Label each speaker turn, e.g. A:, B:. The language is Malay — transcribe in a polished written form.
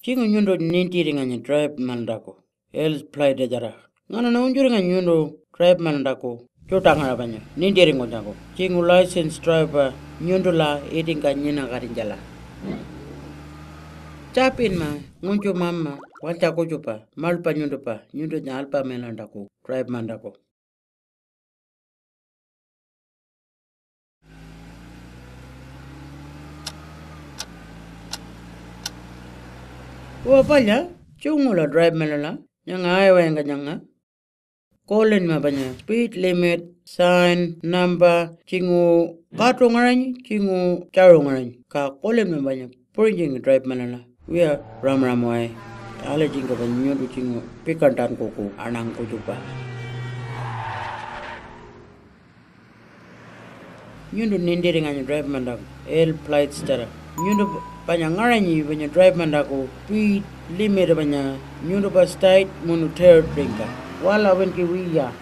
A: Chingo nyundo nintiri nganya tribe mandako. El Pitjantjatjara. Ngana na unjuri nyundo tribe mandako. Chotanga banya. Nintiri ngojako. Chingo license tribe nyundo la eating kanyina garinjala. Chapin ma ngunjo mama wacha kojupa malpa nyundo pa nyundo nyalpa melandako tribe mandako. Wapanya chungula drive melala nyanga aywa nyanga calling mabanya speed limit sign number chingu kato ngarany chingu charo ngarany ka calling mabanya purjing drive melala we are ramway ala jinga banyo chingu pikantan koko anang ko jupa nyundu nindiri nganya drive mandak el flight stara nyundu banya ngaranyi banya drive mandako speed limit banya nyundu ba state munu third drinka wala wen ki wiya